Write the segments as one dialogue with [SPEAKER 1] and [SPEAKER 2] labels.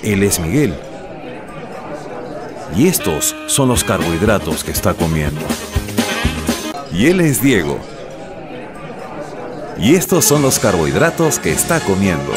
[SPEAKER 1] Él es Miguel. Y estos son los carbohidratos que está comiendo. Y él es Diego. Y estos son los carbohidratos que está comiendo.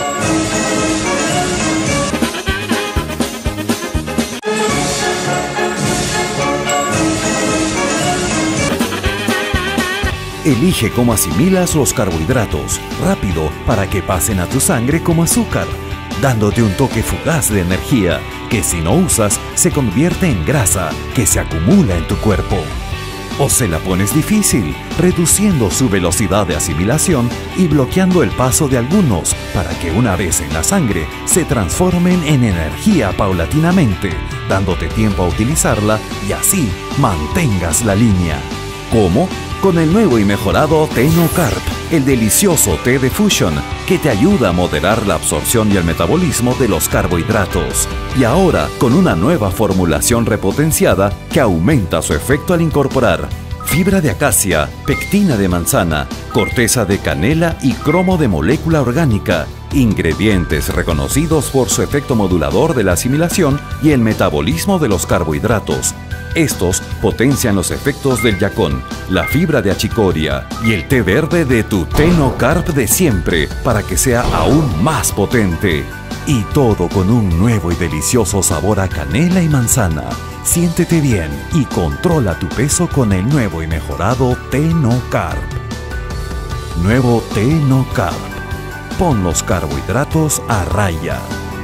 [SPEAKER 1] Elige cómo asimilas los carbohidratos rápido para que pasen a tu sangre como azúcar, dándote un toque fugaz de energía que si no usas se convierte en grasa que se acumula en tu cuerpo. O se la pones difícil, reduciendo su velocidad de asimilación y bloqueando el paso de algunos para que una vez en la sangre se transformen en energía paulatinamente, dándote tiempo a utilizarla y así mantengas la línea. ¿Cómo? Con el nuevo y mejorado T-No-Carb, el delicioso té de Fusion, que te ayuda a moderar la absorción y el metabolismo de los carbohidratos. Y ahora, con una nueva formulación repotenciada que aumenta su efecto al incorporar fibra de acacia, pectina de manzana, corteza de canela y cromo de molécula orgánica, ingredientes reconocidos por su efecto modulador de la asimilación y el metabolismo de los carbohidratos. Estos potencian los efectos del yacón, la fibra de achicoria y el té verde de tu T-No-Carb de siempre para que sea aún más potente. Y todo con un nuevo y delicioso sabor a canela y manzana. Siéntete bien y controla tu peso con el nuevo y mejorado T-No-Carb. Nuevo T-No-Carb. Pon los carbohidratos a raya.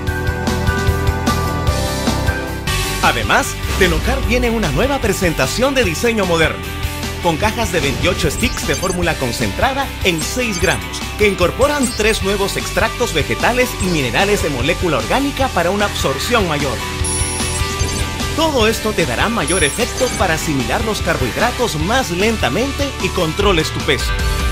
[SPEAKER 2] Además, T-No-Carb viene en una nueva presentación de diseño moderno, con cajas de 28 sticks de fórmula concentrada en 6 gramos, que incorporan 3 nuevos extractos vegetales y minerales de molécula orgánica para una absorción mayor. Todo esto te dará mayor efecto para asimilar los carbohidratos más lentamente y controles tu peso.